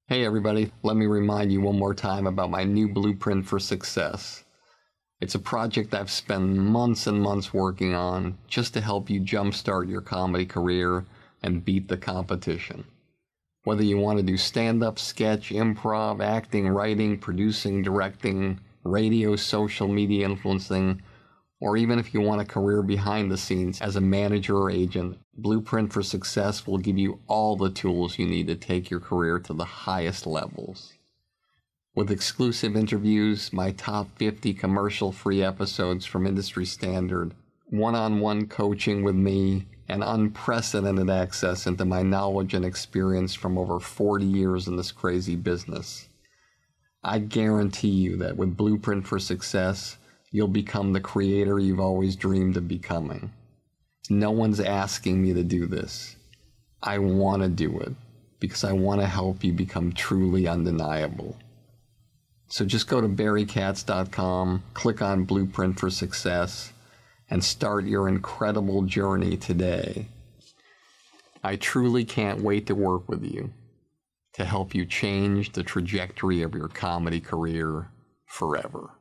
Hey everybody, let me remind you one more time about my new blueprint for success. It's a project I've spent months and months working on just to help you jumpstart your comedy career and beat the competition. Whether you want to do stand-up, sketch, improv, acting, writing, producing, directing, radio, social media influencing, or even if you want a career behind the scenes as a manager or agent, Blueprint for Success will give you all the tools you need to take your career to the highest levels. With exclusive interviews, my top 50 commercial-free episodes from industry standard, one-on-one coaching with me, and unprecedented access into my knowledge and experience from over 40 years in this crazy business. I guarantee you that with Blueprint for Success, you'll become the creator you've always dreamed of becoming. No one's asking me to do this. I want to do it because I want to help you become truly undeniable. So just go to barrykatz.com, click on Blueprint for Success, and start your incredible journey today. I truly can't wait to work with you to help you change the trajectory of your comedy career forever.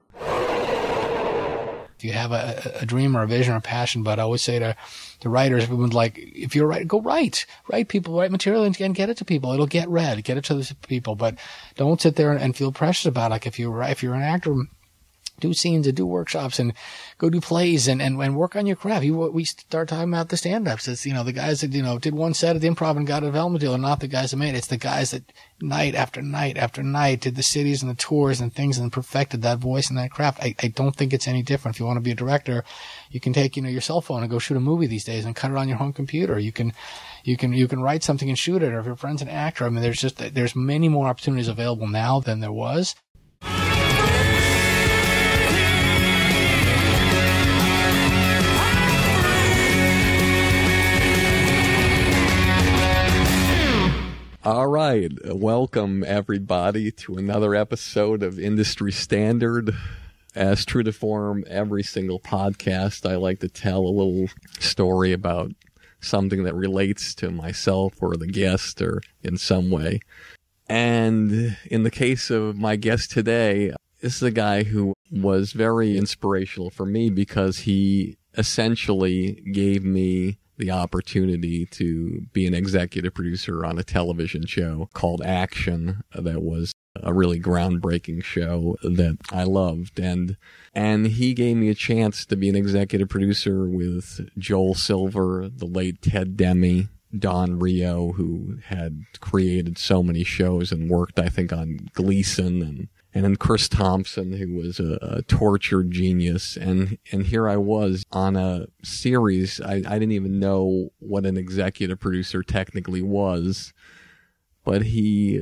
If you have a dream or a vision or a passion, but I always say to writers, everyone's like, if you're right, go write people, write material and get it to people. It'll get read, get it to the people, but don't sit there and feel precious about it. Like if you're an actor, do scenes and do workshops and go do plays and work on your craft. We start talking about the stand-ups. It's, the guys that, did one set at the Improv and got a development deal are not the guys that made it. It's the guys that night after night after night did the cities and the tours and things and perfected that voice and that craft. I don't think it's any different. If you want to be a director, you can take, your cell phone and go shoot a movie these days and cut it on your home computer. You can write something and shoot it. Or if your friend's an actor, I mean, there's many more opportunities available now than there was. All right, welcome everybody to another episode of Industry Standard. As true to form, every single podcast, I like to tell a little story about something that relates to myself or the guest or in some way. And in the case of my guest today, this is a guy who was very inspirational for me because he essentially gave me the opportunity to be an executive producer on a television show called Action that was a really groundbreaking show that I loved. And he gave me a chance to be an executive producer with Joel Silver, the late Ted Demme, Don Rio, who had created so many shows and worked, I think, on Gleason, and then Chris Thompson, who was a tortured genius. And here I was on a series. I didn't even know what an executive producer technically was, but he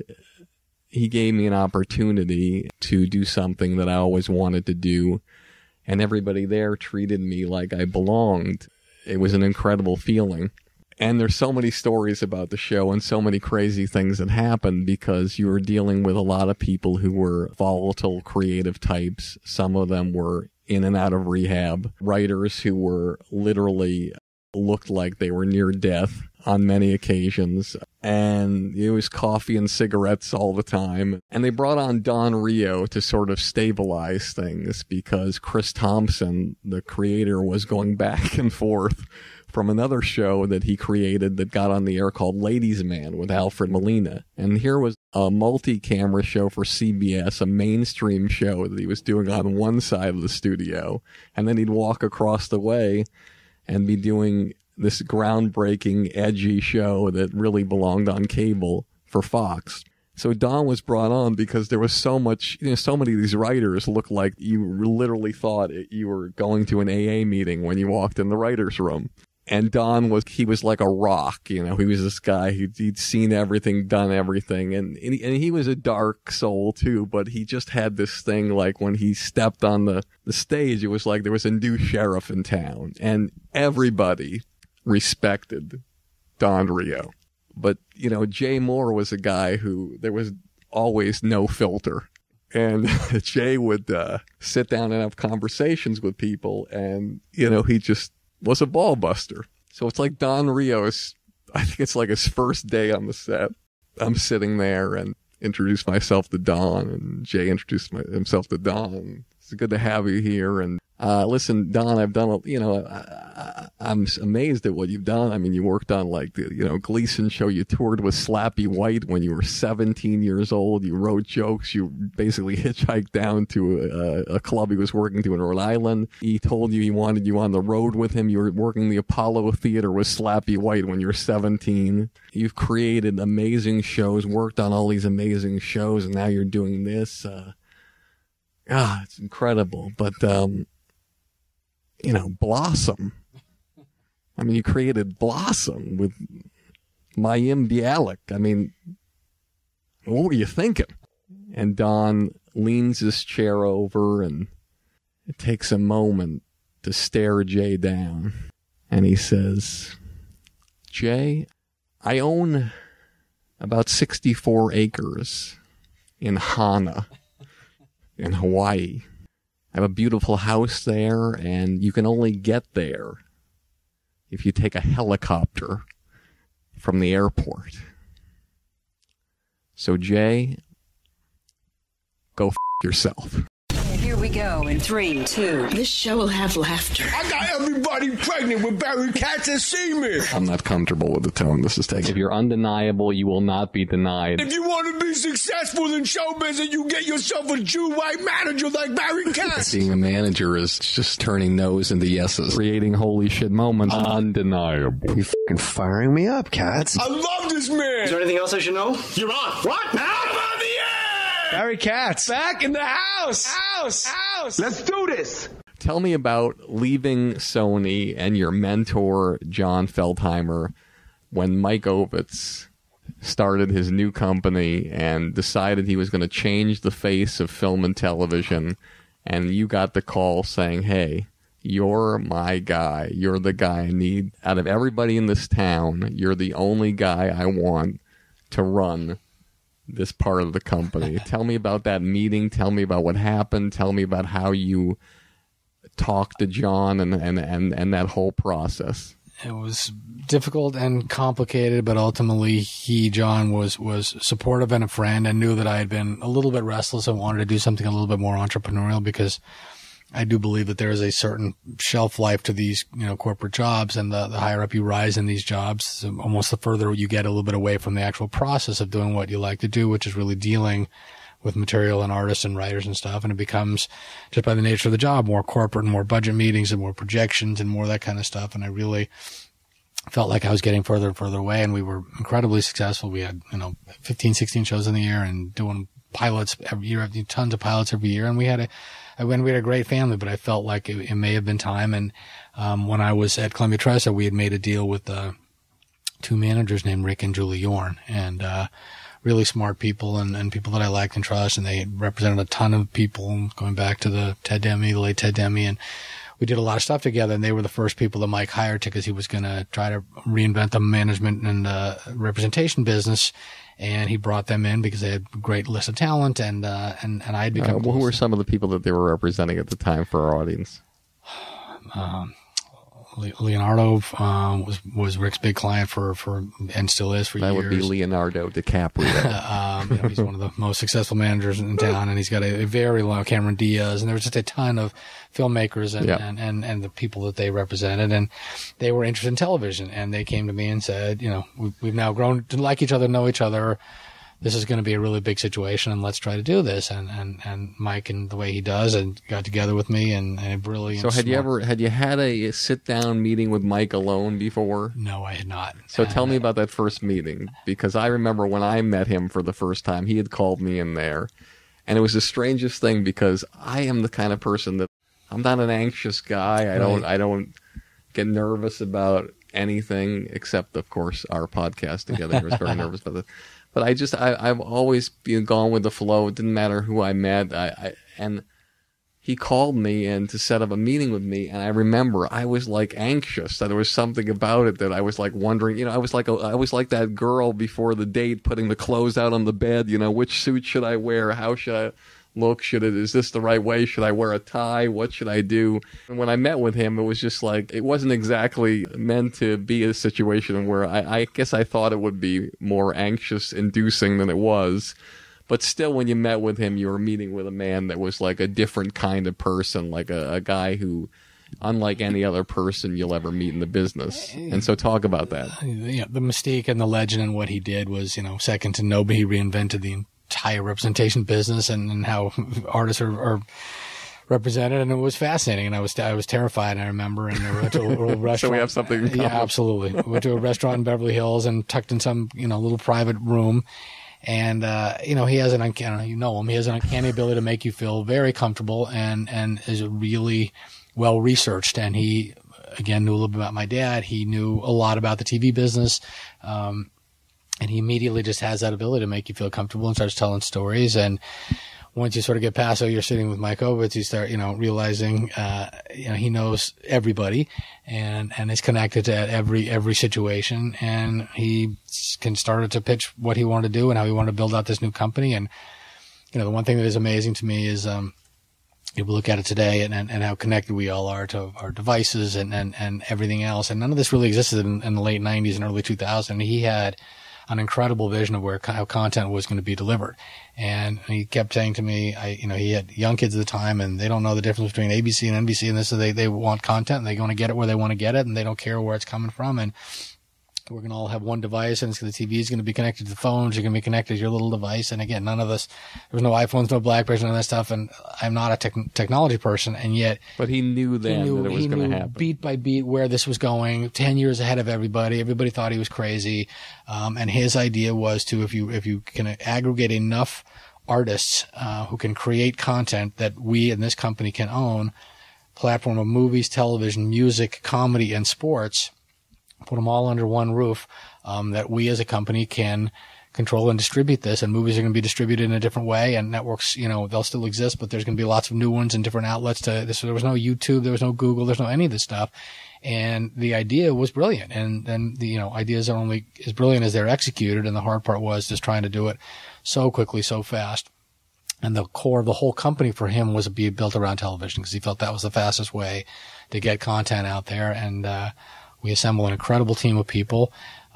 gave me an opportunity to do something that I always wanted to do. And everybody there treated me like I belonged. It was an incredible feeling. And there's so many stories about the show and so many crazy things that happened because you were dealing with a lot of people who were volatile, creative types. Some of them were in and out of rehab. Writers who were literally looked like they were near death on many occasions. And it was coffee and cigarettes all the time. And they brought on Don Rio to sort of stabilize things because Chris Thompson, the creator, was going back and forth from another show that he created that got on the air called Ladies Man with Alfred Molina. And here was a multi-camera show for CBS, a mainstream show that he was doing on one side of the studio. And then he'd walk across the way and be doing this groundbreaking, edgy show that really belonged on cable for Fox. So Don was brought on because there was so much, so many of these writers looked like you literally thought you were going to an AA meeting when you walked in the writer's room. And Don he was like a rock, he was this guy, he'd seen everything, done everything. And he was a dark soul too, but he just had this thing like when he stepped on the stage, it was like there was a new sheriff in town and everybody respected Don Rio. But, Jay Moore was a guy who there was always no filter. And Jay would sit down and have conversations with people and, he just was a ball buster. So it's like Don Rio's, I think it's like his first day on the set. I'm sitting there and introduced myself to Don, and Jay introduced himself to Don. It's good to have you here. And listen, Don, I've done, I'm amazed at what you've done. I mean, you worked on like the, Gleason show. You toured with Slappy White when you were 17 years old. You wrote jokes. You basically hitchhiked down to a club he was working to in Rhode Island. He told you he wanted you on the road with him. You were working the Apollo Theater with Slappy White when you were 17. You've created amazing shows, worked on all these amazing shows, and now you're doing this. It's incredible. But, Blossom. I mean, you created Blossom with Mayim Bialik. I mean, what were you thinking? And Don leans his chair over, and it takes a moment to stare Jay down. And he says, Jay, I own about 64 acres in Hana, in Hawaii. I have a beautiful house there, and you can only get there if you take a helicopter from the airport. So, Jay, go yourself. Here we go in 3, 2. This show will have laughter. I got everybody pregnant with Barry Katz and semen. I'm not comfortable with the tone this is taking. If you're undeniable, you will not be denied. If you want to be successful in show business, you get yourself a Jew white manager like Barry Katz. Being a manager is just turning no's into yeses. Creating holy shit moments. Undeniable. You fucking firing me up, Katz. I love this man. Is there anything else I should know? You're on. What? Now I'm on the air. Barry Katz. Back in the house. Let's do this. Tell me about leaving Sony and your mentor, John Feldheimer, when Mike Ovitz started his new company and decided he was going to change the face of film and television, and you got the call saying, hey, you're my guy. You're the guy I need. Out of everybody in this town, you're the only guy I want to run this part of the company. Tell me about that meeting. Tell me about what happened. Tell me about how you talked to John and that whole process. It was difficult and complicated, but ultimately John was supportive and a friend, and knew that I had been a little bit restless and wanted to do something a little bit more entrepreneurial, because I do believe that there is a certain shelf life to these, corporate jobs, and the higher up you rise in these jobs, almost the further you get a little bit away from the actual process of doing what you like to do, which is really dealing with material and artists and writers and stuff. And it becomes, just by the nature of the job, more corporate and more budget meetings and more projections and more of that kind of stuff. And I really felt like I was getting further and further away, and we were incredibly successful. We had, 15, 16 shows in the year and doing pilots every year, tons of pilots every year. And we had a great family, but I felt like it may have been time. And when I was at Columbia Tristar, we had made a deal with two managers named Rick and Julie Yorn, and really smart people and people that I liked and trust. And they represented a ton of people going back to the late Ted Demme. And we did a lot of stuff together. And they were the first people that Mike hired because he was going to try to reinvent the management and representation business. And he brought them in because they had a great list of talent, and I had become. Who were some of the people that they were representing at the time for our audience? Leonardo was Rick's big client for and still is for years. That would be Leonardo DiCaprio. He's one of the most successful managers in town, and he's got a very long Cameron Diaz, and there was just a ton of filmmakers and the people that they represented, and they were interested in television, and they came to me and said, we've now grown to like each other, know each other. This is going to be a really big situation, and let's try to do this. And Mike, and the way he does, and got together with me, and really. So had you had a sit down meeting with Mike alone before? No, I had not. So tell me about that first meeting, because I remember when I met him for the first time, he had called me in there, and it was the strangest thing, because I am the kind of person that I'm not an anxious guy. I don't get nervous about anything except, of course, our podcast together. I was very nervous about that. But I've always been gone with the flow. It didn't matter who I met. And he called me in to set up a meeting with me. And I remember I was like anxious that there was something about it that I was like wondering, I was like that girl before the date putting the clothes out on the bed, which suit should I wear? How should I look? Is this the right way? Should I wear a tie? What should I do? And when I met with him, it was just like, it wasn't exactly meant to be a situation where I guess I thought it would be more anxious inducing than it was. But still, when you met with him, you were meeting with a man that was like a different kind of person, like a guy who, unlike any other person you'll ever meet in the business. And so talk about that. The mystique and the legend and what he did was, second to nobody. He reinvented the entire representation business and how artists are represented, and it was fascinating. And I was terrified. I remember, and we went to a little restaurant. So we have something in common. Yeah, absolutely. We went to a restaurant in Beverly Hills and tucked in some little private room. And he has an uncanny, he has an uncanny ability to make you feel very comfortable, and is really well researched. And he, again, knew a little bit about my dad. He knew a lot about the TV business. And he immediately just has that ability to make you feel comfortable and starts telling stories. And once you sort of get past, you're sitting with Mike Ovitz, you start, realizing, he knows everybody and is connected to every situation. And he can start to pitch what he wanted to do and how he wanted to build out this new company. And, the one thing that is amazing to me is, you look at it today and how connected we all are to our devices and everything else. And none of this really existed in the late 90s and early 2000s. He had an incredible vision of how content was going to be delivered. And he kept saying to me, he had young kids at the time, and they don't know the difference between ABC and NBC and this. So they want content, and they're going to get it where they want to get it, and they don't care where it's coming from. And we're going to all have one device, and the TV is going to be connected to the phones. You're going to be connected to your little device. And again, none of us, there was no iPhones, no BlackBerrys, none of that stuff. And I'm not a technology person. And yet, but he knew then that it was going to happen. Beat by beat where this was going, 10 years ahead of everybody. Everybody thought he was crazy. And his idea was to, if you can aggregate enough artists, who can create content that we in this company can own, platform of movies, television, music, comedy, and sports, put them all under one roof, that we as a company can control and distribute this. And movies are going to be distributed in a different way, and networks, they'll still exist, but there's going to be lots of new ones and different outlets to this. There was no YouTube, there was no Google, there's no any of this stuff. And the idea was brilliant. And then ideas are only as brilliant as they're executed. And the hard part was just trying to do it so quickly, so fast. And the core of the whole company for him was to be built around television, because he felt that was the fastest way to get content out there. And, we assembled an incredible team of people.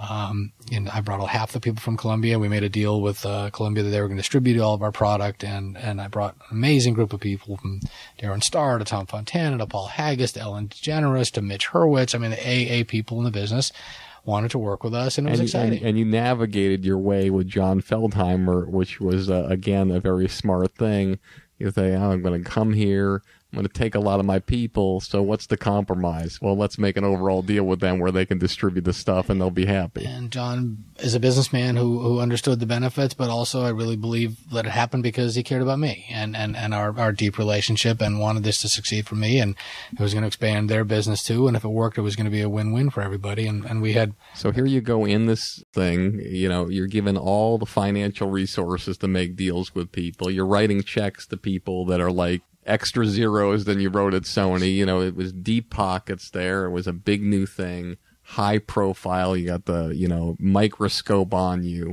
And I brought half the people from Columbia. We made a deal with Columbia that they were going to distribute all of our product. And I brought an amazing group of people, from Darren Star to Tom Fontana to Paul Haggis to Ellen DeGeneres to Mitch Hurwitz. I mean, the AA people in the business wanted to work with us, and it was exciting. And you navigated your way with John Feldheimer, which was, again, a very smart thing. You say, I'm going to come here. I'm going to take a lot of my people, so what's the compromise? Well, let's make an overall deal with them where they can distribute the stuff and they'll be happy. And John is a businessman who understood the benefits, but also I really believe that it happened because he cared about me and our deep relationship, and wanted this to succeed for me, and it was going to expand their business too. And if it worked, it was going to be a win-win for everybody. And we had. So here you go in this thing, you're given all the financial resources to make deals with people. You're writing checks to people that are like extra zeros than you wrote at Sony. It was deep pockets there. It was a big new thing, high profile. You got the, microscope on you.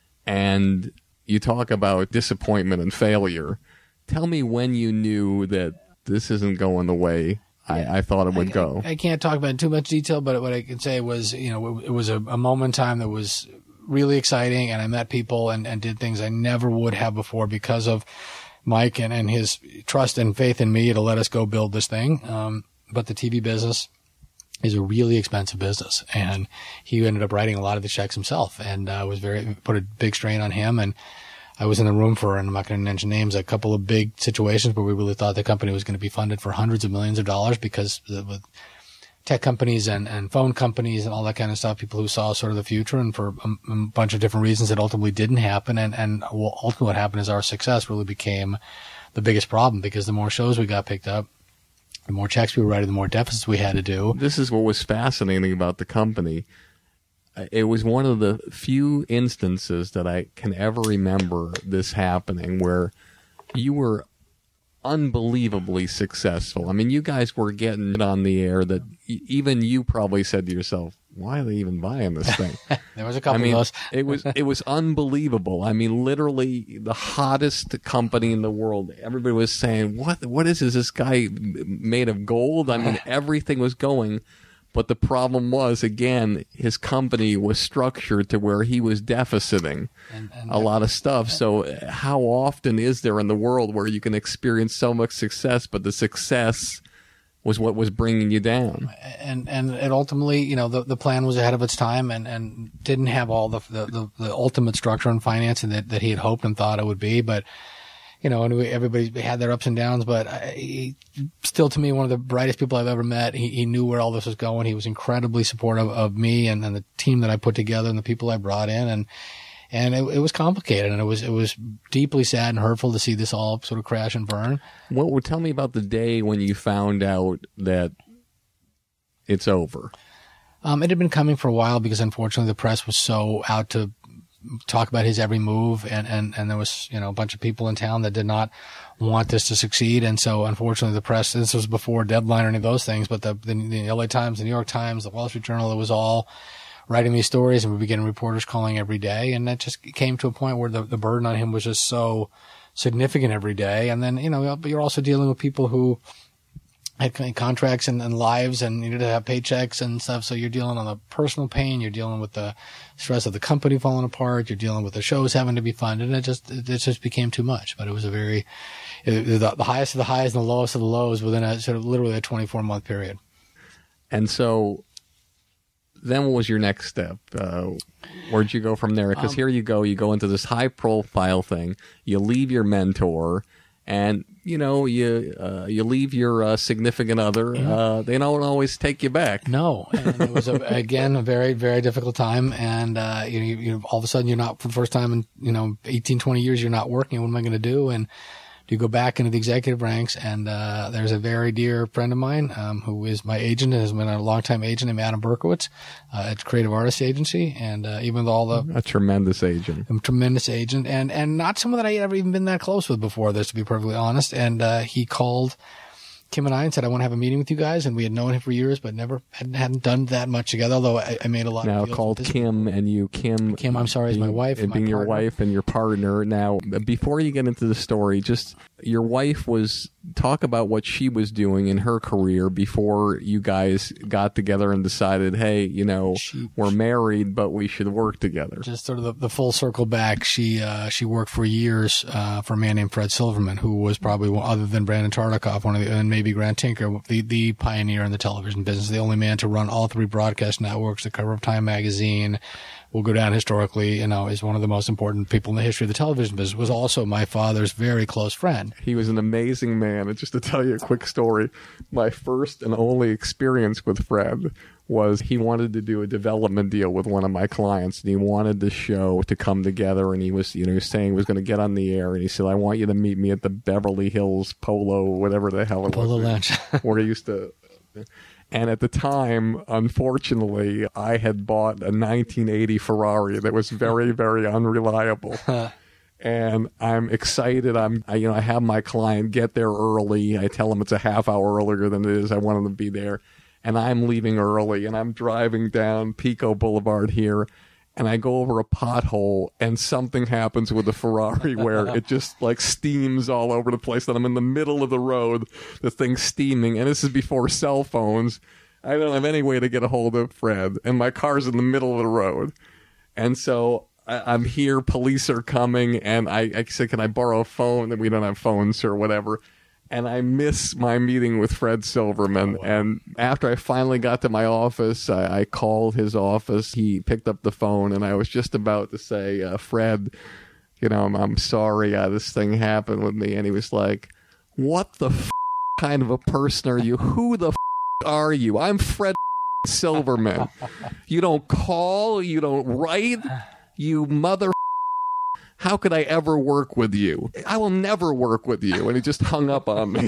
And you talk about disappointment and failure. Tell me when you knew that this isn't going the way I thought it would go. I can't talk about it in too much detail, but what I can say was, it was a moment in time that was really exciting, and I met people and did things I never would have before because of Mike and his trust and faith in me to let us go build this thing. But the TV business is a really expensive business, and he ended up writing a lot of the checks himself, and put a big strain on him. And I was in the room for, and I'm not going to mention names, a couple of big situations where we really thought the company was going to be funded for hundreds of millions of dollars, because with tech companies and phone companies and all that kind of stuff, people who saw sort of the future, and for a bunch of different reasons it ultimately didn't happen. And ultimately what happened is our success really became the biggest problem, because the more shows we got picked up, the more checks we were writing, the more deficits we had to do. This is what was fascinating about the company. It was one of the few instances that I can ever remember this happening where you were unbelievably successful. I mean, you guys were getting on the air that even you probably said to yourself, why are they even buying this thing? There was a couple of those. it was unbelievable. I mean, literally the hottest company in the world. Everybody was saying, what is this? Is this guy made of gold? I mean, everything was going. But the problem was, again, his company was structured to where he was deficiting a lot of stuff. So how often is there in the world where you can experience so much success, but the success was what was bringing you down? And it ultimately, you know, the plan was ahead of its time and didn't have all the ultimate structure and financing that he had hoped and thought it would be. But, you know, and everybody had their ups and downs, but he, still to me, one of the brightest people I've ever met. He knew where all this was going. He was incredibly supportive of me and the team that I put together and the people I brought in. And it was complicated, and it was deeply sad and hurtful to see this all sort of crash and burn. What would tell me about the day when you found out that it's over? It had been coming for a while because unfortunately the press was so out to talk about his every move, and there was, you know, a bunch of people in town that did not want this to succeed. And so unfortunately the press, this was before Deadline or any of those things, but the LA Times, the New York Times, the Wall Street Journal, it was all writing these stories, and we were getting reporters calling every day. And that just came to a point where the burden on him was just so significant every day. And then, you know, you're also dealing with people who had contracts and lives and needed to have paychecks and stuff. So you're dealing on the personal pain. You're dealing with the stress of the company falling apart. You're dealing with the shows having to be funded. And it just became too much. But it was the highest of the highs and the lowest of the lows within a sort of literally a 24-month period. And so then what was your next step? Where'd you go from there? Because here you go into this high-profile thing. You leave your mentor, and you know you leave your significant other. Yeah. They don't always take you back. No, and it was again a very, very difficult time. And you all of a sudden you're not, for the first time in 18, 20 years, you're not working. What am I going to do? And you go back into the executive ranks, and there's a very dear friend of mine who is my agent and has been a longtime agent, named Adam Berkowitz at Creative Artists Agency. And even with all a tremendous agent, and not someone that I had ever even been that close with before this, to be perfectly honest. And he called Kim and I and said, I want to have a meeting with you guys. And we had known him for years, but never hadn't done that much together, although I made a lot now of deals called with Kim, and you, Kim, I'm sorry, is my wife. And being your wife and your partner. Now, before you get into the story, just your wife talk about what she was doing in her career before you guys got together and decided, hey, you know, we're married, but we should work together. Just sort of the full circle back. She worked for years for a man named Fred Silverman, who was probably, other than Brandon Tartikoff, and maybe Grant Tinker, the pioneer in the television business, the only man to run all three broadcast networks, the cover of Time magazine. Will go down historically, as one of the most important people in the history of the television business. Was also my father's very close friend. He was an amazing man. And just to tell you a quick story, my first and only experience with Fred was he wanted to do a development deal with one of my clients, and he wanted the show to come together, and he was saying he was going to get on the air, and he said, I want you to meet me at the Beverly Hills Polo, whatever the hell it was. Polo Lounge. Where he used to... And at the time, unfortunately, I had bought a 1980 Ferrari that was very, very unreliable. And I'm excited. I have my client get there early. I tell him it's a half hour earlier than it is. I want him to be there. And I'm leaving early, and I'm driving down Pico Boulevard here, and I go over a pothole, and something happens with the Ferrari where it just like steams all over the place. And I'm in the middle of the road, the thing's steaming, and this is before cell phones. I don't have any way to get a hold of Fred, and my car's in the middle of the road. And so I'm here, police are coming, and I said, can I borrow a phone? And we don't have phones or whatever. And I miss my meeting with Fred Silverman. Oh, wow. And after I finally got to my office, I called his office. He picked up the phone, and I was just about to say, Fred, I'm sorry this thing happened with me. And he was like, what the kind of a person are you? Who the are you? I'm Fred Silverman. You don't call, you don't write, you mother. How could I ever work with you? I will never work with you. And he just hung up on me.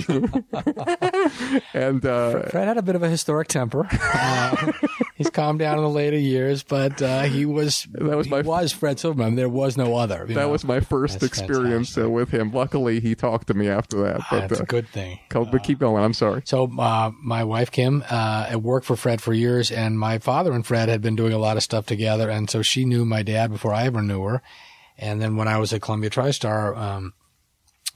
And Fred had a bit of a historic temper. He's calmed down in the later years, but he was Fred Silverman. There was no other. That was my first experience with him. Luckily, he talked to me after that. But, that's a good thing. But keep going. I'm sorry. So my wife, Kim, had worked for Fred for years, and my father and Fred had been doing a lot of stuff together. And so she knew my dad before I ever knew her. And then when I was at Columbia TriStar,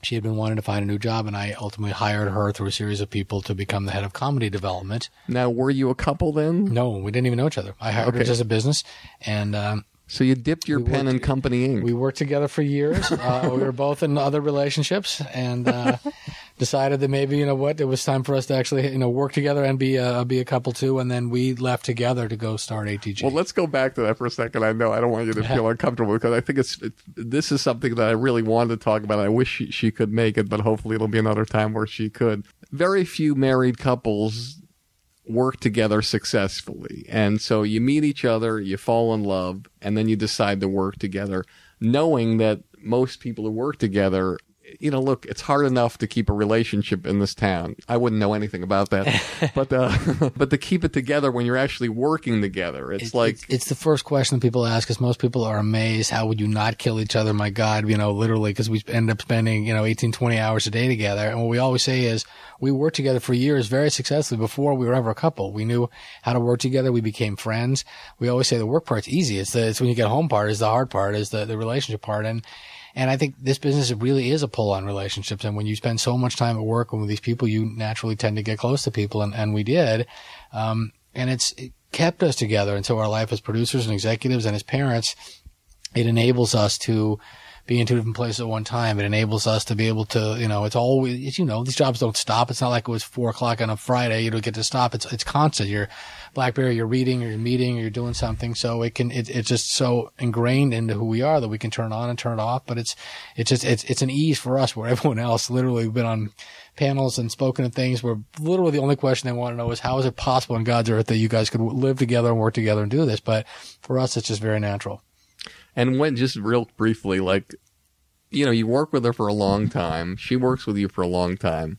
She had been wanting to find a new job, and I ultimately hired her through a series of people to become the head of comedy development. Now, were you a couple then? No, we didn't even know each other. I hired her just as a business, and so you dipped your pen in Company Ink. We worked together for years. We were both in other relationships, and decided that maybe, you know what, it was time for us to actually, you know, work together and be a couple too. And then we left together to go start ATG. Well, let's go back to that for a second. I know I don't want you to feel uncomfortable, because I think this is something that I really wanted to talk about. I wish she could make it, but hopefully it'll be another time where she could. Very few married couples work together successfully. And so you meet each other, you fall in love, and then you decide to work together, knowing that most people who work together, you know, look, it's hard enough to keep a relationship in this town. I wouldn't know anything about that. but to keep it together when you're actually working together, it's the first question that people ask, because most people are amazed. How would you not kill each other? My God, you know, literally, because we end up spending, you know, 18, 20 hours a day together. And what we always say is we worked together for years very successfully before we were ever a couple. We knew how to work together. We became friends. We always say the work part's easy. It's when you get home part is the hard part, is the relationship part. And I think this business really is a pull on relationships. And when you spend so much time at work with these people, you naturally tend to get close to people. And we did. And it kept us together. And so our life as producers and executives and as parents, it enables us to be in two different places at one time. It enables us to be able to, you know, it's always, you know, these jobs don't stop. It's not like it was 4:00 on a Friday. You don't get to stop. It's constant. You're BlackBerry, you're reading or you're meeting or you're doing something. So it's just so ingrained into who we are that we can turn it on and turn it off. But it's an ease for us, where everyone else, literally, we've been on panels and spoken at things where literally the only question they want to know is, how is it possible on God's earth that you guys could live together and work together and do this? But for us, it's just very natural. And when, just real briefly, like, you know, you work with her for a long time. She works with you for a long time.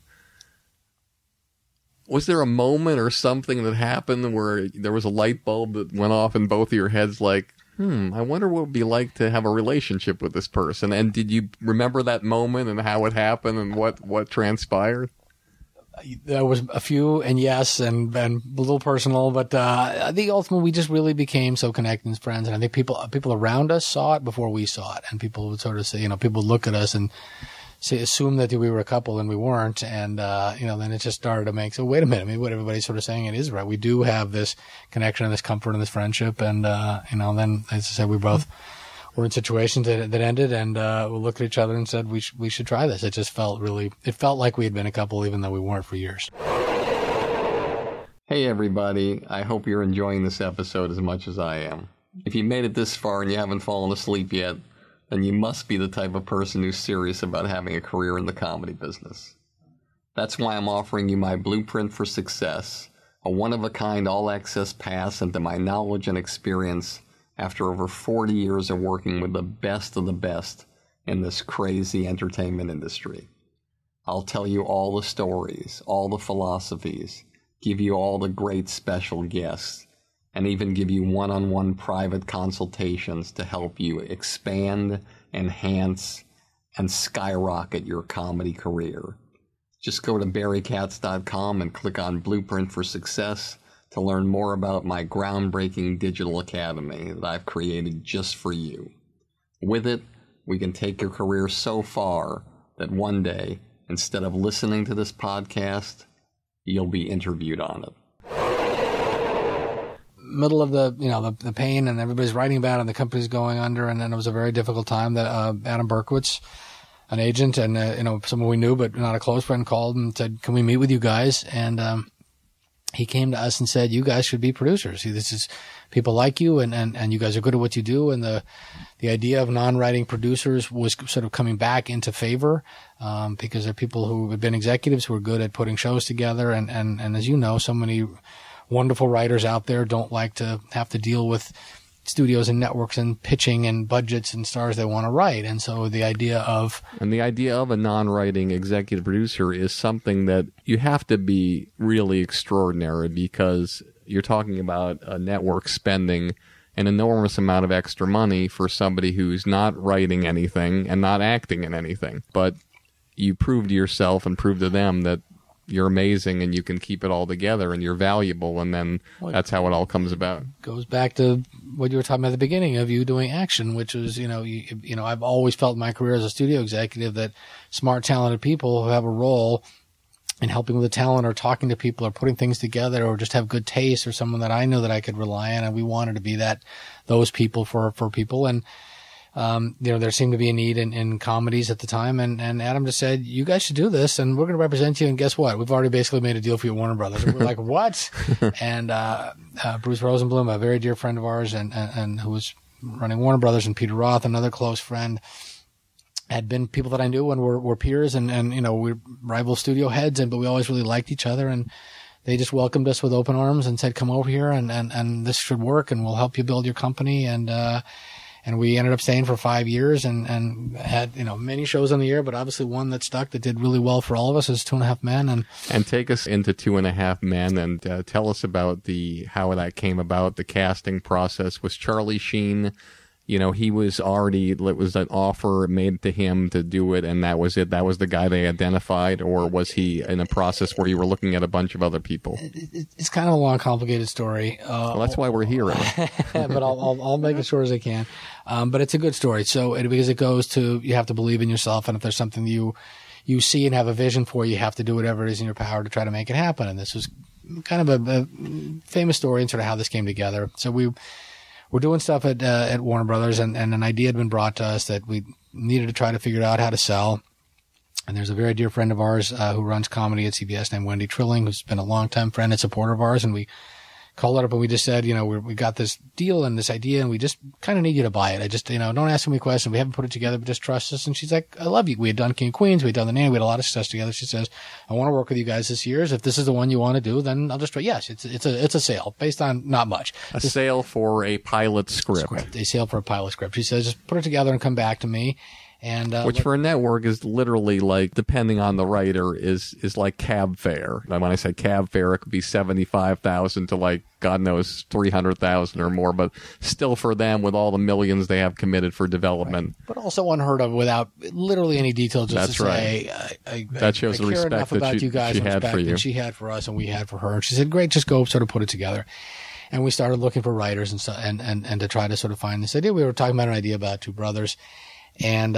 Was there a moment or something that happened where there was a light bulb that went off in both of your heads, like, I wonder what it would be like to have a relationship with this person? And did you remember that moment and how it happened and what transpired? There was a few, and yes, and a little personal, but I think ultimately we just really became so connected as friends. And I think people around us saw it before we saw it, and people would sort of say, you know, people would look at us and assume that we were a couple, and we weren't. And you know, then it just started to make, so wait a minute, I mean, what everybody's sort of saying, it is right. We do have this connection and this comfort and this friendship, and you know, then as I said, we both were in situations that ended, and we looked at each other and said we should try this. It just felt like we had been a couple, even though we weren't for years. Hey everybody, I hope you're enjoying this episode as much as I am. If you made it this far and you haven't fallen asleep yet, then you must be the type of person who's serious about having a career in the comedy business. That's why I'm offering you my Blueprint for Success, a one-of-a-kind all-access pass into my knowledge and experience after over 40 years of working with the best of the best in this crazy entertainment industry. I'll tell you all the stories, all the philosophies, give you all the great special guests, and even give you one-on-one private consultations to help you expand, enhance, and skyrocket your comedy career. Just go to barrycatz.com and click on Blueprint for Success to learn more about my groundbreaking digital academy that I've created just for you. With it, we can take your career so far that one day, instead of listening to this podcast, you'll be interviewed on it. Middle of the pain, and everybody's writing about it, and the company's going under, and then it was a very difficult time that Adam Berkowitz, an agent and someone we knew but not a close friend, called and said, "Can we meet with you guys?" And he came to us and said, "You guys should be producers. This is, people like you, and you guys are good at what you do." And the idea of non-writing producers was sort of coming back into favor, because there are people who had been executives who are good at putting shows together. And as you know, so many wonderful writers out there don't like to have to deal with studios and networks and pitching and budgets and stars they want to write. And so the idea of a non-writing executive producer is something that you have to be really extraordinary, because you're talking about a network spending an enormous amount of extra money for somebody who's not writing anything and not acting in anything. But you prove to yourself and prove to them that you're amazing and you can keep it all together and you're valuable, and then that's how it all comes about. Goes back to what you were talking about at the beginning of you doing action, which was, I've always felt in my career as a studio executive that smart, talented people who have a role in helping with the talent or talking to people or putting things together or just have good taste, or someone that I knew that I could rely on, and we wanted to be those people for people. And there seemed to be a need in comedies at the time, and Adam just said, you guys should do this, and we're going to represent you, and guess what? We've already basically made a deal for you at Warner Brothers. And we're like, what? And Bruce Rosenblum, a very dear friend of ours, and who was running Warner Brothers, and Peter Roth, another close friend, had been people that I knew and were peers, and we're rival studio heads, but we always really liked each other, and they just welcomed us with open arms and said, come over here, and this should work, and we'll help you build your company. And we ended up staying for 5 years and had, many shows on the air, but obviously one that stuck that did really well for all of us is 2.5 Men. And take us into 2.5 Men and tell us about how that came about, the casting process. Was Charlie Sheen, he was already, it was an offer made to him to do it, and that was it? That was the guy they identified? Or was he in a process where you were looking at a bunch of other people? It's kind of a long, complicated story. Well, that's why we're here. But I'll make it short as I can. But it's a good story. So because it goes to, you have to believe in yourself, and if there's something you see and have a vision for, you have to do whatever it is in your power to try to make it happen. And this was kind of a famous story and sort of how this came together. So we're doing stuff at Warner Brothers, and an idea had been brought to us that we needed to try to figure out how to sell. And there's a very dear friend of ours who runs comedy at CBS named Wendy Trilling, who's been a longtime friend and supporter of ours. And we called her up and we just said, we got this deal and this idea, and we just kind of need you to buy it. I just, don't ask me questions. We haven't put it together, but just trust us. And she's like, I love you. We had done King of Queens. We had done The Nanny. We had a lot of success together. She says, I want to work with you guys this year. If this is the one you want to do, then I'll just, yes, it's a sale based on not much. A sale for a pilot script. A sale for a pilot script. She says, just put it together and come back to me. And, which for a network is literally like, depending on the writer, is like cab fare. And when I say cab fare, it could be $75,000 to like, God knows, $300,000 or more, but still for them, with all the millions they have committed for development. Right. But also unheard of without literally any detail, just That's to say, right. That shows the respect that you guys she had for you. That she had for us and we had for her. She said, great, just go sort of put it together. And we started looking for writers and stuff, and to try to sort of find this idea. We were talking about an idea about two brothers, and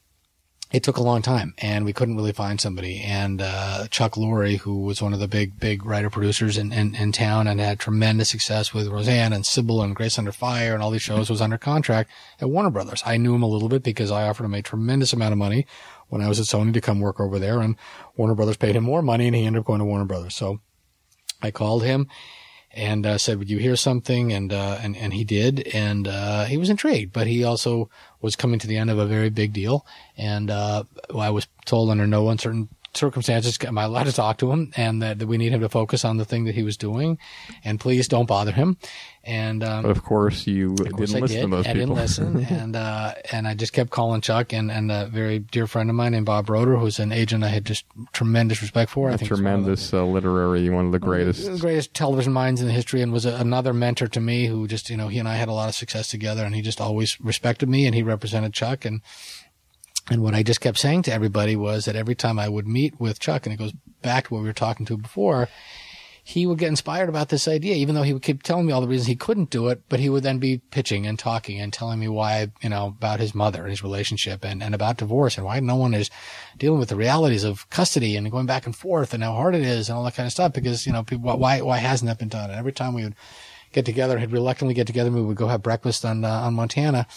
it took a long time, and we couldn't really find somebody. And Chuck Lorre, who was one of the big writer producers in town and had tremendous success with Roseanne and Sybil and Grace Under Fire and all these shows, was under contract at Warner Brothers. I knew him a little bit because I offered him a tremendous amount of money when I was at Sony to come work over there, and Warner Brothers paid him more money, and he ended up going to Warner Brothers. So I called him and said, would you hear something? And he did. And he was intrigued, but he also was coming to the end of a very big deal. And I was told under no uncertain circumstances, am I allowed to talk to him? And that we need him to focus on the thing that he was doing. And please don't bother him. And but of course didn't listen to those people. I didn't listen. And I just kept calling Chuck and a very dear friend of mine named Bob Broder, who's an agent I had just tremendous respect for. I think tremendous literary, one of the greatest television minds in the history, and was another mentor to me who just, he and I had a lot of success together, and he just always respected me, and he represented Chuck. And what I just kept saying to everybody was that every time I would meet with Chuck, and it goes back to what we were talking to before, he would get inspired about this idea, even though he would keep telling me all the reasons he couldn't do it, but he would then be pitching and talking and telling me why, about his mother and his relationship and about divorce and why no one is dealing with the realities of custody and going back and forth and how hard it is and all that kind of stuff because, people, why hasn't that been done? And every time we would get together, he'd reluctantly get together, we would go have breakfast on Montana.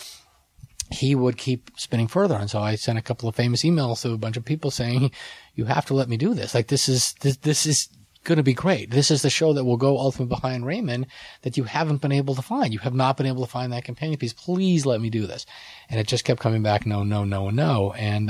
He would keep spinning further. And so I sent a couple of famous emails to a bunch of people saying, you have to let me do this. Like, this is going to be great. This is the show that will go ultimately behind Raymond that you haven't been able to find. You have not been able to find that companion piece. Please let me do this. And it just kept coming back, no, no, no, no. And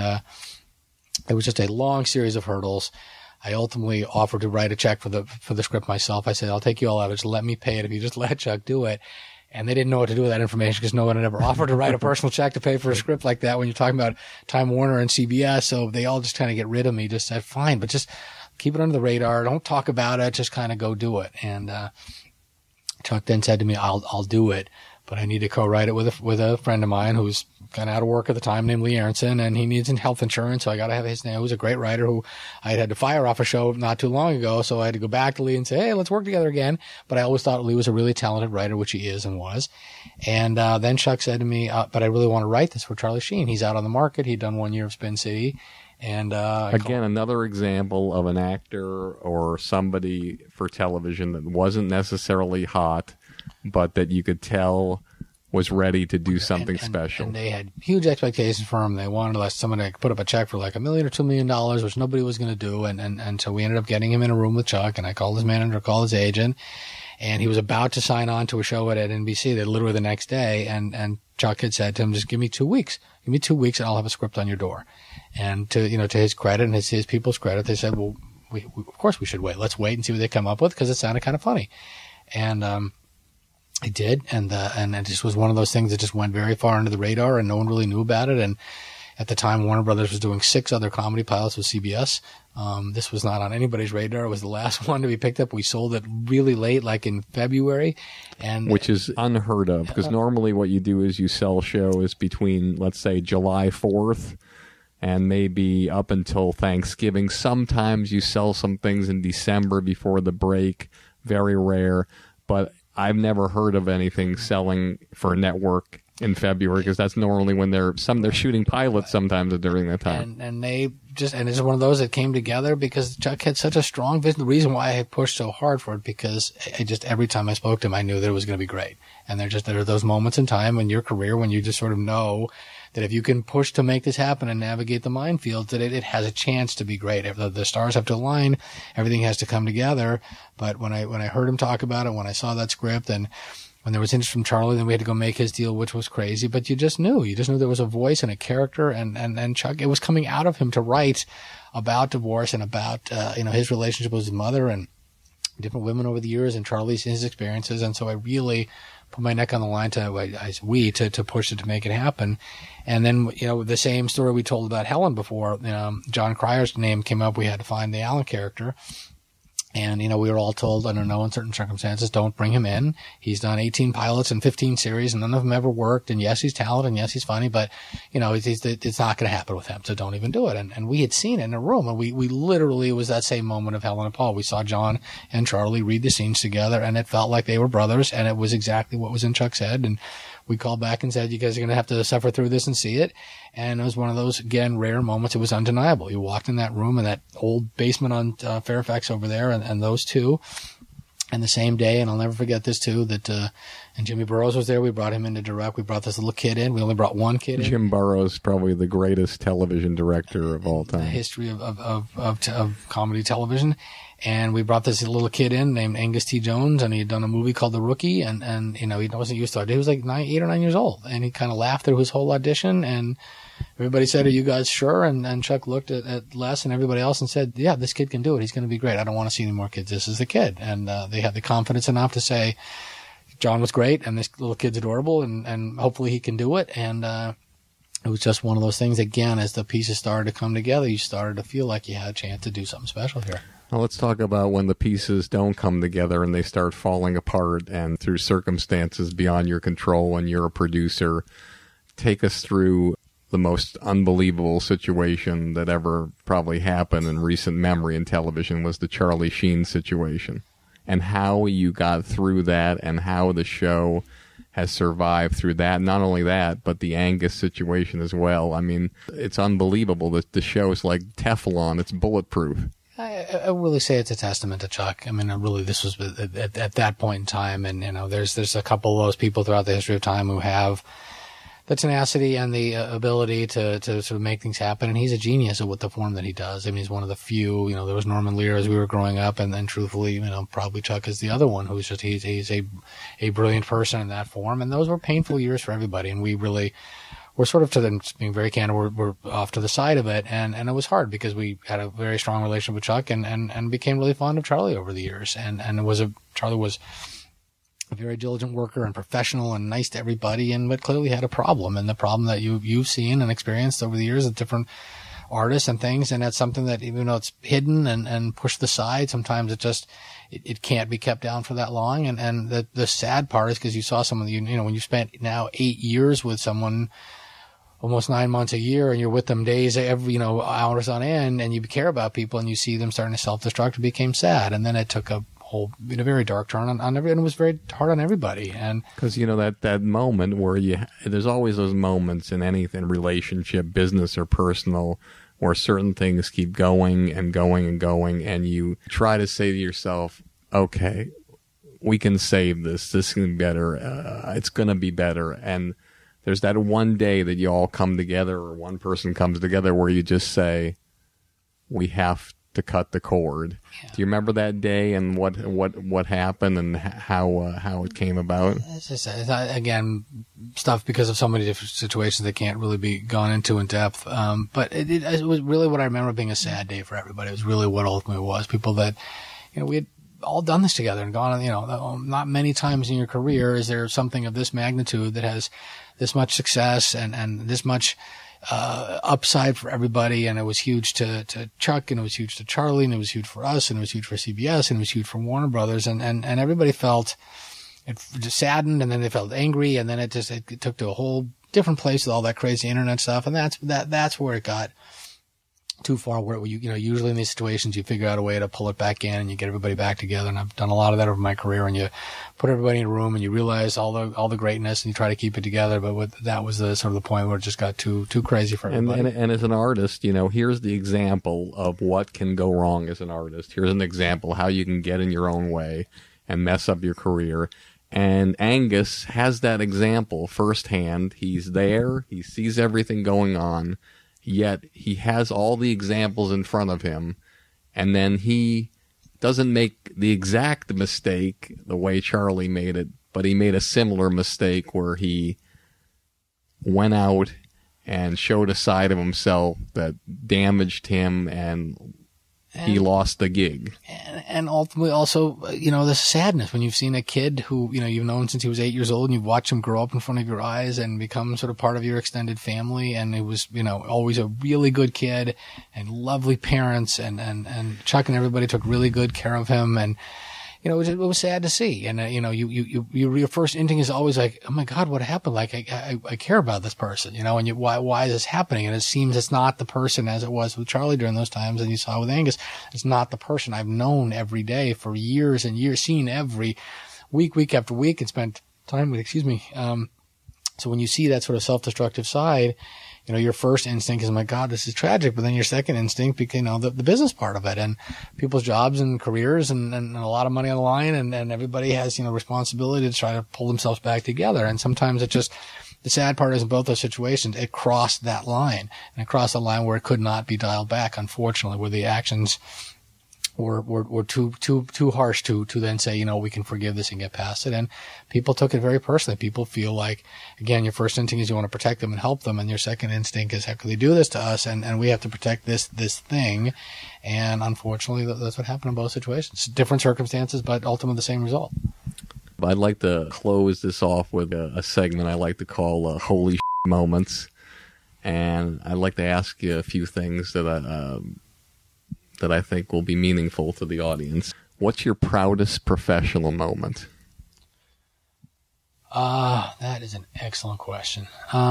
it was just a long series of hurdles. I ultimately offered to write a check for the script myself. I said, I'll take you all out. Just let me pay it if you just let Chuck do it. And they didn't know what to do with that information because no one had ever offered to write a personal check to pay for a script like that when you're talking about Time Warner and CBS. So they all just kind of get rid of me. Just said, fine, but just keep it under the radar. Don't talk about it. Just kind of go do it. And Chuck then said to me, I'll do it, but I need to co-write it with a friend of mine who's kind of out of work at the time, named Lee Aronson, and he needs health insurance, so I got to have his name. Who's a great writer who I had to fire off a show not too long ago, so I had to go back to Lee and say, hey, let's work together again. But I always thought Lee was a really talented writer, which he is and was. And then Chuck said to me, but I really want to write this for Charlie Sheen. He's out on the market. He'd done 1 year of Spin City. And again, another example of an actor or somebody for television that wasn't necessarily hot, but that you could tell was ready to do something special. And they had huge expectations for him. They wanted someone to put up a check for like $1 million or $2 million, which nobody was going to do. And so we ended up getting him in a room with Chuck, and I called his manager, called his agent, and he was about to sign on to a show at NBC that literally the next day. And Chuck had said to him, just give me 2 weeks. Give me 2 weeks and I'll have a script on your door. And to his credit and his people's credit, they said, well, of course we should wait. Let's wait and see what they come up with, because it sounded kind of funny. And, I did, and it just was one of those things that just went very far under the radar, and no one really knew about it. And at the time, Warner Brothers was doing 6 other comedy pilots with CBS. This was not on anybody's radar. It was the last one to be picked up. We sold it really late, like in February, which is unheard of, because normally what you do is you sell shows between, let's say, July 4th and maybe up until Thanksgiving. Sometimes you sell some things in December before the break. Very rare, but I've never heard of anything selling for a network in February, because that's normally when they're shooting pilots sometimes during that time. And it's one of those that came together because Chuck had such a strong vision. The reason why I had pushed so hard for it, because every time I spoke to him, I knew that it was going to be great. And there are those moments in time in your career when you just sort of know that if you can push to make this happen and navigate the minefield, that it has a chance to be great. If the stars have to align, everything has to come together. But when I heard him talk about it, when I saw that script, and when there was interest from Charlie, then we had to go make his deal, which was crazy. But you just knew there was a voice and a character, and Chuck, it was coming out of him to write about divorce and about, his relationship with his mother and different women over the years, and his experiences. And so I really put my neck on the line to push it to make it happen. And then, the same story we told about Helen before, John Cryer's name came up. We had to find the Alan character. And, we were all told, I don't know, in certain circumstances, don't bring him in. He's done 18 pilots and 15 series, and none of them ever worked. And yes, he's talented, and yes, he's funny, but, it's not going to happen with him, so don't even do it. And we had seen it in a room, and we literally, it was that same moment of Helen and Paul. We saw John and Charlie read the scenes together, and it felt like they were brothers, and it was exactly what was in Chuck's head. And we called back and said, you guys are going to have to suffer through this and see it. And it was one of those, again, rare moments. It was undeniable. You walked in that room, in that old basement on Fairfax over there, and those two. And the same day, and I'll never forget this too, that and Jimmy Burrows was there. We brought him in to direct. We brought this little kid in. We only brought one kid in. Jim Burrows, probably the greatest television director of all time. The history of comedy television. And we brought this little kid in named Angus T. Jones, and he had done a movie called The Rookie, and he wasn't used to it. He was like 8 or 9 years old, and he kind of laughed through his whole audition, and everybody said, are you guys sure? And Chuck looked at Les and everybody else and said, yeah, this kid can do it. He's going to be great. I don't want to see any more kids. This is the kid. And they had the confidence enough to say, John was great, and this little kid's adorable, and hopefully he can do it. And it was just one of those things, again, as the pieces started to come together, you started to feel like you had a chance to do something special here. Well, let's talk about when the pieces don't come together and they start falling apart, and through circumstances beyond your control, and you're a producer. Take us through the most unbelievable situation that ever probably happened in recent memory in television, was the Charlie Sheen situation, and how you got through that, and how the show has survived through that. Not only that, but the Angus situation as well. I mean, it's unbelievable that the show is like Teflon. It's bulletproof. I really say it's a testament to Chuck. I mean, really, this was at that point in time, and there's a couple of those people throughout the history of time who have the tenacity and the ability to sort of make things happen. And he's a genius at what the form that he does. I mean, he's one of the few. There was Norman Lear as we were growing up, and then truthfully, probably Chuck is the other one who's just he's a brilliant person in that form. And those were painful years for everybody, and we're sort of, to them being very candid, we're off to the side of it. And it was hard because we had a very strong relationship with Chuck and became really fond of Charlie over the years. And Charlie was a very diligent worker and professional and nice to everybody, but clearly had a problem. And the problem that you've seen and experienced over the years at different artists and things. And that's something that, even though it's hidden and pushed aside, sometimes it can't be kept down for that long. And the sad part is, because you saw someone, when you spent now 8 years with someone, almost 9 months a year, and you're with them days, hours on end, and you care about people, and you see them starting to self-destruct, it became sad. And then it took a very dark turn on everyone. It was very hard on everybody. And because that moment where there's always those moments in anything, relationship, business or personal, where certain things keep going and going and going, and you try to say to yourself, okay, we can save this. This can be better. It's going to be better. And there's that one day that you all come together, or one person comes together, where you just say, we have to cut the cord. Yeah. Do you remember that day and what happened and how it came about? It's just, again, stuff because of so many different situations that can't really be gone into in depth. But it was really what I remember being a sad day for everybody. It was really what ultimately was. People that, we had all done this together and gone on, not many times in your career is there something of this magnitude that has this much success and this much upside for everybody. And it was huge to Chuck, and it was huge to Charlie, and it was huge for us, and it was huge for CBS, and it was huge for Warner Brothers. And everybody felt it just saddened, and then they felt angry, and then it took to a whole different place with all that crazy internet stuff. And that's where it got too far, where usually in these situations you figure out a way to pull it back in and you get everybody back together. And I've done a lot of that over my career, and you put everybody in a room and you realize all the greatness and you try to keep it together. But that was the sort of the point where it just got too crazy for everybody. And as an artist, here's the example of what can go wrong as an artist. Here's an example how you can get in your own way and mess up your career. And Angus has that example firsthand. He's there. He sees everything going on. Yet he has all the examples in front of him, and then he doesn't make the exact mistake the way Charlie made it, but he made a similar mistake where he went out and showed a side of himself that damaged him, and he lost the gig. And ultimately also, the sadness when you've seen a kid who, you've known since he was 8 years old, and you've watched him grow up in front of your eyes and become sort of part of your extended family. And it was, always a really good kid and lovely parents, and Chuck and everybody took really good care of him. And, it was sad to see. And, your first instinct is always like, oh my God, what happened? Like, I care about this person, and why is this happening? And it seems it's not the person as it was with Charlie during those times. And you saw with Angus, it's not the person I've known every day for years and years, seen every week after week, and spent time with, so when you see that sort of self-destructive side, your first instinct is, oh my God, this is tragic. But then your second instinct, the business part of it, and people's jobs and careers and a lot of money on the line. And everybody has, responsibility to try to pull themselves back together. And sometimes the sad part is in both those situations, it crossed that line, and it crossed the line where it could not be dialed back, unfortunately, where the actions were too harsh to then say, we can forgive this and get past it. And people took it very personally. People feel like, again, your first instinct is you want to protect them and help them, and your second instinct is, how could they do this to us? And we have to protect this thing. And unfortunately, that's what happened in both situations. Different circumstances, but ultimately the same result. I'd like to close this off with a segment I like to call Holy Moments. And I'd like to ask you a few things that I think will be meaningful to the audience. What's your proudest professional moment? That is an excellent question.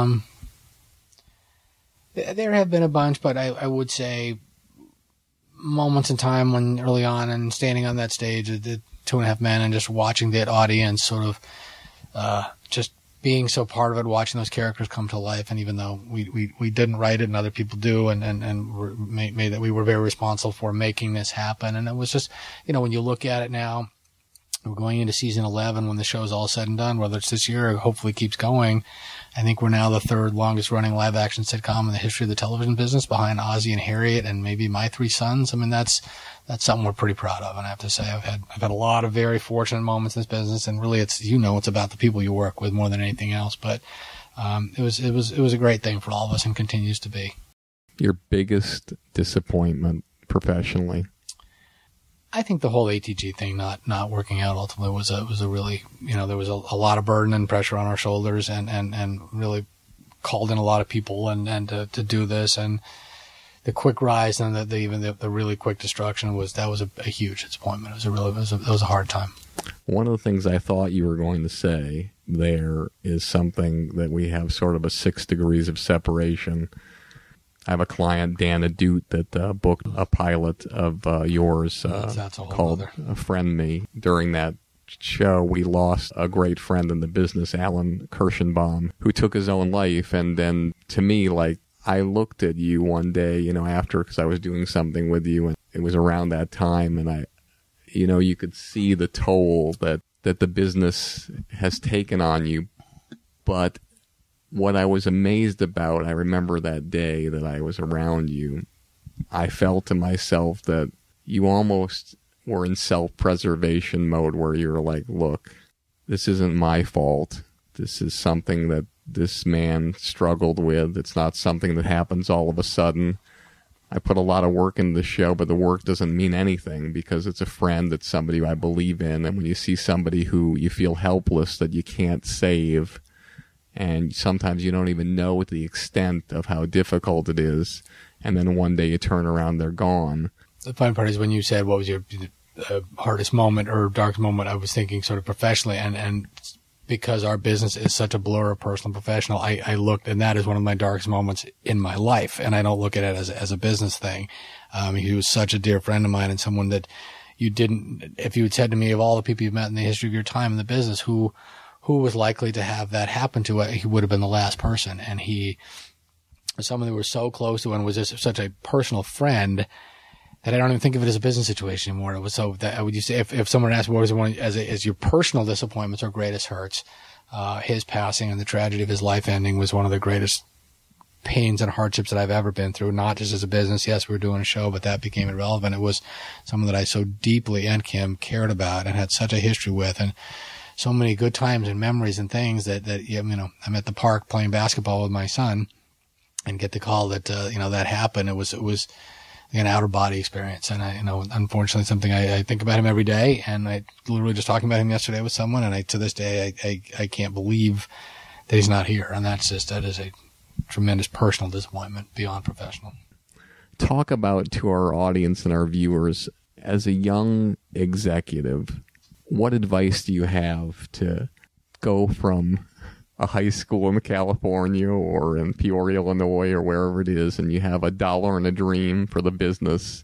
There have been a bunch, but I would say moments in time when early on and standing on that stage at the 2.5 Men and just watching that audience sort of just being so part of it, watching those characters come to life. And even though we didn't write it and other people do, and made that, we were very responsible for making this happen. And it was just, when you look at it now, we're going into season 11 when the show's all said and done, whether it's this year or hopefully keeps going. I think we're now the third longest running live action sitcom in the history of the television business, behind Ozzie and Harriet and maybe My Three Sons. I mean, that's something we're pretty proud of. And I have to say, I've had a lot of very fortunate moments in this business, and really it's about the people you work with more than anything else. But, it was a great thing for all of us, and continues to be. Your biggest disappointment professionally? I think the whole ATG thing not working out ultimately was a really, there was a lot of burden and pressure on our shoulders, and really called in a lot of people and to do this. And, the quick rise and the really quick destruction was a huge disappointment. It was a hard time. One of the things I thought you were going to say there is something that we have sort of a 6 degrees of separation. I have a client, Dan Adute, that booked a pilot of yours called Friend Me. During that show, we lost a great friend in the business, Alan Kirschenbaum, who took his own life. And then to me, like, I looked at you one day, after, because I was doing something with you, and it was around that time, and you could see the toll that the business has taken on you. But what I was amazed about, I remember that day that I was around you, I felt to myself that you almost were in self-preservation mode, where you were like, look, this isn't my fault. This is something that this man struggled with. It's not something that happens all of a sudden. I put a lot of work into the show, but the work doesn't mean anything because it's a friend, it's somebody who I believe in. And when you see somebody who you feel helpless that you can't save, and sometimes you don't even know the extent of how difficult it is, and then one day you turn around, they're gone. The fun part is when you said what was your hardest moment or darkest moment, I was thinking sort of professionally, and because our business is such a blur of personal and professional, I looked, and that is one of my darkest moments in my life. And I don't look at it as a business thing. He was such a dear friend of mine, and someone that if you had said to me, of all the people you've met in the history of your time in the business, who was likely to have that happen to, he would have been the last person. And he was someone that we were so close to and was just such a personal friend that I don't even think of it as a business situation anymore. It was so that, would you say, if someone asked what was one as your personal disappointments or greatest hurts, his passing and the tragedy of his life ending was one of the greatest pains and hardships that I've ever been through, not just as a business. Yes, we were doing a show, but that became irrelevant. It was someone that I so deeply, and Kim, cared about and had such a history with, and so many good times and memories and things that I'm at the park playing basketball with my son and get the call that, that happened. It was an outer body experience. And unfortunately something I think about him every day. And I literally just talking about him yesterday with someone. And to this day, I can't believe that he's not here. And that is a tremendous personal disappointment beyond professional. Talk about, to our audience and our viewers, as a young executive, what advice do you have to go from a high school in California or in Peoria, Illinois, or wherever it is, and you have $1 and a dream for the business,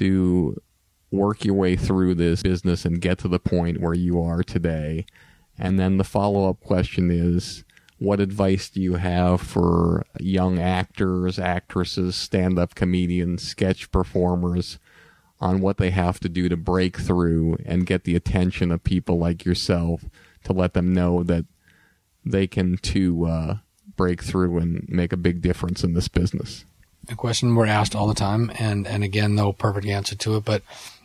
to work your way through this business and get to the point where you are today? And then the follow-up question is, what advice do you have for young actors, actresses, stand-up comedians, sketch performers on what they have to do to break through and get the attention of people like yourself, to let them know that they can too break through and make a big difference in this business? A question we're asked all the time, and again, no perfect answer to it, but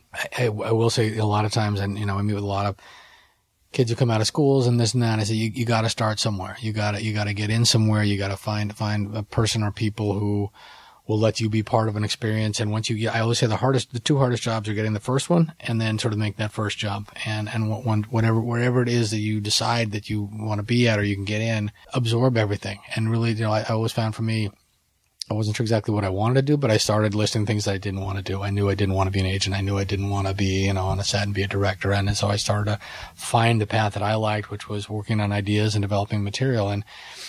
I will say a lot of times, and I meet with a lot of kids who come out of schools and this and that. I say you got to start somewhere. You got to get in somewhere. You got to find a person or people who will let you be part of an experience. And once you get, I always say the 2 hardest jobs are getting the first one and then sort of make that first jump. And wherever it is that you decide that you want to be at or you can get in, absorb everything. And really, I always found, for me, I wasn't sure exactly what I wanted to do, but I started listing things that I didn't want to do. I knew I didn't want to be an agent. I knew I didn't want to be, on a set and be a director. And so I started to find the path that I liked, which was working on ideas and developing material. And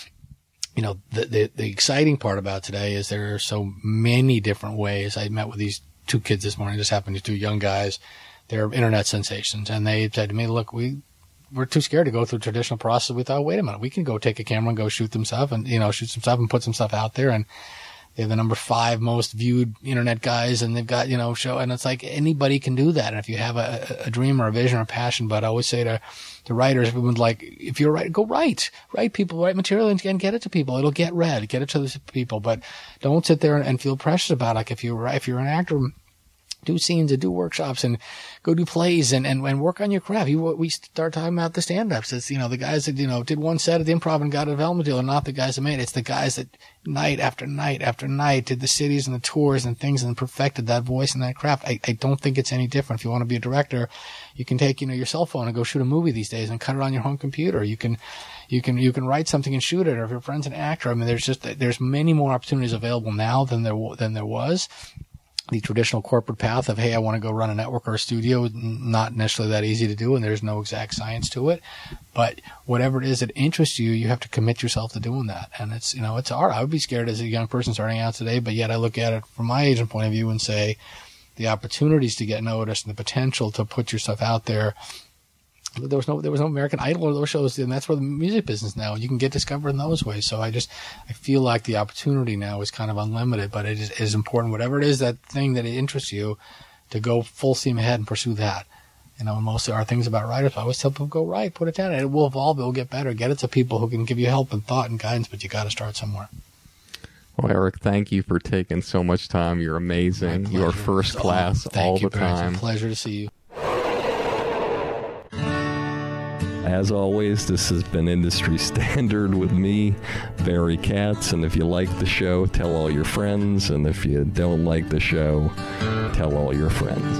the exciting part about today is there are so many different ways. I met with these 2 kids this morning, just happened to 2 young guys. They're internet sensations. And they said to me, look, we're too scared to go through traditional process. We thought, wait a minute, we can go take a camera and go shoot some stuff and put some stuff out there. And they're the number 5 most viewed internet guys, and they've got, show. And it's like anybody can do that. And if you have a dream or a vision or a passion, but I always say to writers, everyone's like, if you're right, go write people, write material and get it to people. It'll get read, get it to the people, but don't sit there and feel precious about it. Like if you're an actor, do scenes and do workshops and go do plays and work on your craft. We start talking about the stand-ups. It's, the guys that, did one set at the Improv and got a development deal are not the guys that made it. It's the guys that night after night after night did the cities and the tours and things and perfected that voice and that craft. I don't think it's any different. If you want to be a director, you can take, your cell phone and go shoot a movie these days and cut it on your home computer. You can write something and shoot it, or if your friend's an actor. I mean, there's many more opportunities available now than there was. The traditional corporate path of, hey, I want to go run a network or a studio, not necessarily that easy to do, and there's no exact science to it. But whatever it is that interests you, you have to commit yourself to doing that. And it's, it's hard. I would be scared as a young person starting out today, but yet I look at it from my agent point of view and say the opportunities to get noticed and the potential to put yourself out there. There was no American Idol or those shows, and that's where the music business now. You can get discovered in those ways. So I feel like the opportunity now is kind of unlimited, but it is important, whatever it is, that thing that interests you, to go full steam ahead and pursue that. Most of our things about writers, I always tell people, go write, put it down, and it will evolve, it will get better. Get it to people who can give you help and thought and guidance, but you got to start somewhere. Well, Eric, thank you for taking so much time. You're amazing. You are first class all the time. It's a pleasure to see you. As always, this has been Industry Standard with me, Barry Katz. And if you like the show, tell all your friends. And if you don't like the show, tell all your friends.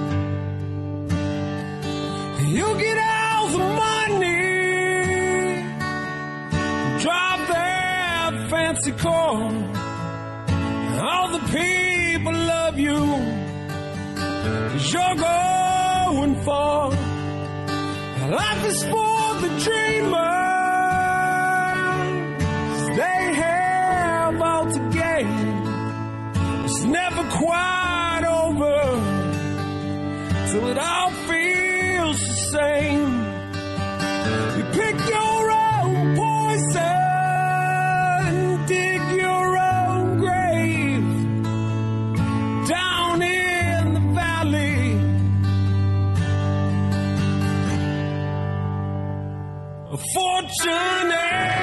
You get all the money, drive that fancy car. All the people love you, 'cause you're going far. Life is for the dreamers. They have all to gain. It's never quite over till it all feels the same. You pick your own poison, dig your own grave down in the valley. A fortune.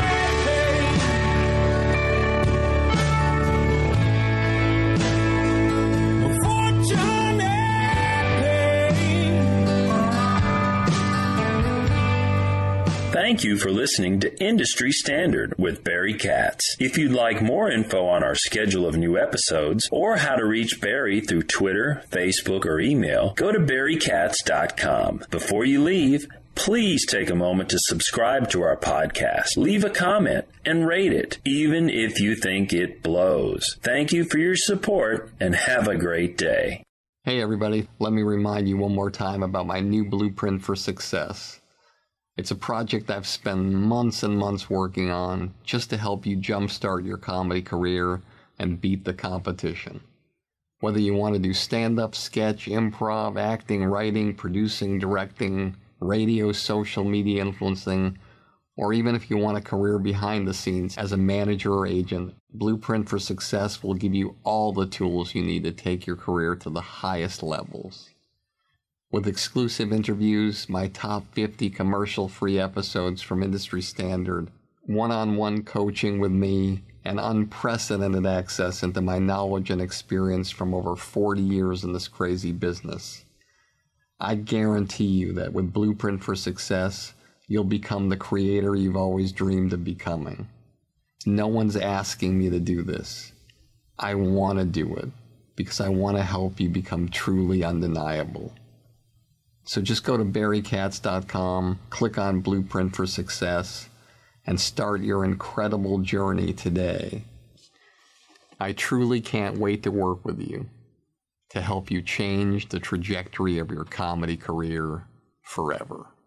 Thank you for listening to Industry Standard with Barry Katz. If you'd like more info on our schedule of new episodes or how to reach Barry through Twitter, Facebook, or email, go to barrykatz.com. Before you leave, please take a moment to subscribe to our podcast, leave a comment, and rate it, even if you think it blows. Thank you for your support, and have a great day. Hey everybody, let me remind you one more time about my new Blueprint for Success. It's a project I've spent months and months working on just to help you jumpstart your comedy career and beat the competition. Whether you want to do stand-up, sketch, improv, acting, writing, producing, directing, radio, social media influencing, or even if you want a career behind the scenes as a manager or agent, Blueprint for Success will give you all the tools you need to take your career to the highest levels. With exclusive interviews, my top 50 commercial-free episodes from Industry Standard, one-on-one coaching with me, and unprecedented access into my knowledge and experience from over 40 years in this crazy business. I guarantee you that with Blueprint for Success, you'll become the creator you've always dreamed of becoming. No one's asking me to do this. I want to do it because I want to help you become truly undeniable. So just go to barrykatz.com, click on Blueprint for Success, and start your incredible journey today. I truly can't wait to work with you to help you change the trajectory of your comedy career forever.